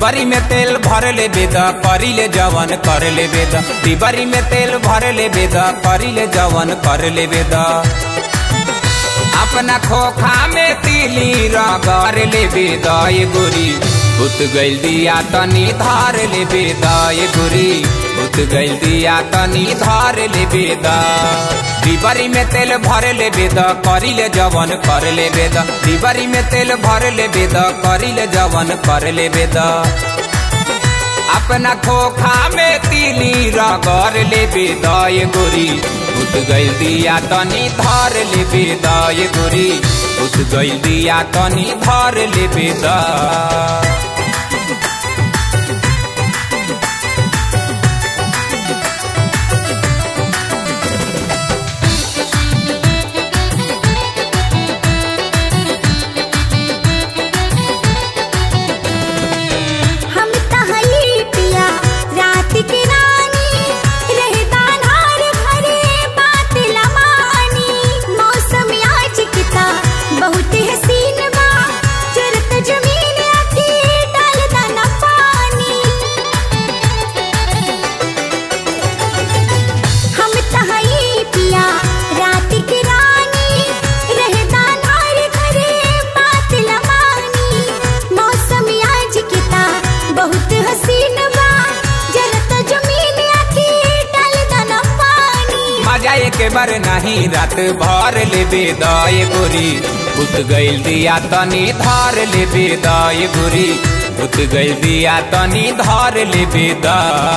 डिबरी में तेल भर ले बेदा करी ले जवन कर ले बेदा। डिबरी में तेल भर ले बेदा करी ले जवन कर ले बेदा। अपना खोखा में तीली रगड़ ले बेदा ये गोरी। उत गइल दिया तनी धार ले बेदा ये गोरी। उत गइल दिया तनी धार ले बेदा। डिबरी में तेल भर ले बेदा करी ले जवन कर ले बेदा। डिबरी में तेल भर ले बेदा करी ले जवन कर ले बेदा। अपना खोखा में तीली रगड़ ले बेदा ये गोरी। उत गइल दिया तनी धार ले बेदा ये गोरी। उत गइल दिया तनी धार ले बेदा। के बार नहीं रात भर ले बेदा ये गोरी। उत गइल दिया तनी धार ले बेदा ये गोरी। उत गइल दिया तनी धार ले बेदा।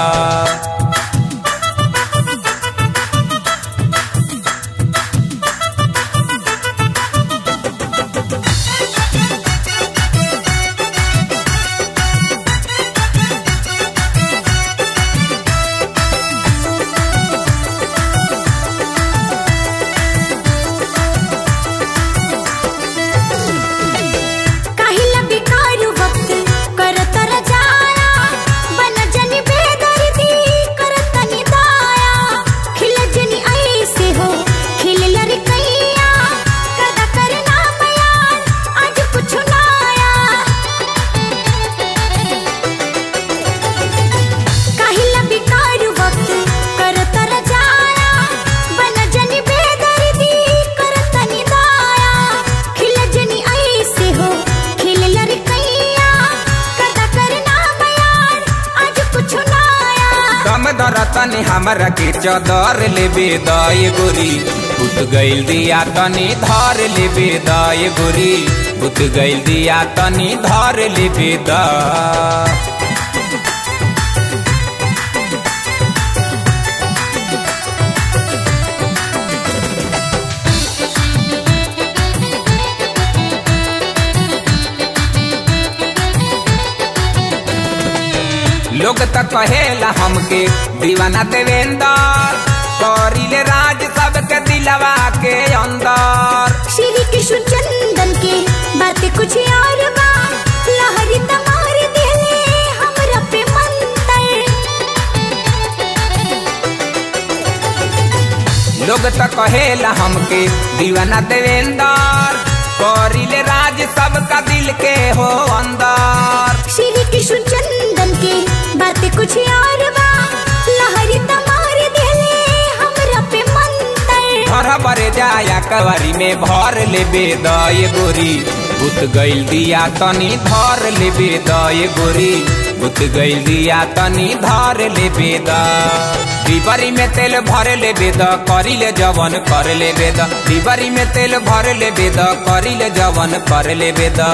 तनी हमरा के चदर ले बेदा ये गोरी। उत गइल दिया तनी धार ले बेदा ये गोरी। उत गइल दिया तनी धार ले बेदा। लोग तक कहेला हमके दीवाना देवेंदर। करिले राज सबके दिलवा के अंदर। श्री कृष्ण चंदन के बातें कुछ और बा। लहरी तमार दिले हमरा पे मंतर। लोग तक कहेला हमके दीवाना देवेंदर। करिले राज सबका दिल के हो अंदर। श्री कृष्ण चंदन के बातें कुछ और बा। लहरी तमार दिले हमरा पे मंतर। घर बरे जाया कवरी में भर ले बेदा ये गोरी। उत गइल दिया तनी धार ले बेदा ये गोरी। उत गइल दिया तनी धार ले बेदा। डिबरी में तेल भर ले बेदा करी ले जवन कर ले बेदा। डिबरी में तेल भर ले बेदा करी ले जवन कर ले बेदा।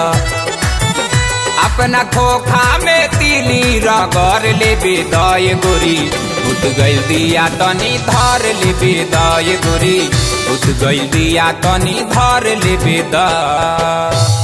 अपना खोखा में तीली रगड़ ले बेदा ये गोरी। उत गइल दिया तनी धार ले बेदा ये गोरी। उत गइल दिया तनी धार ले बेदा।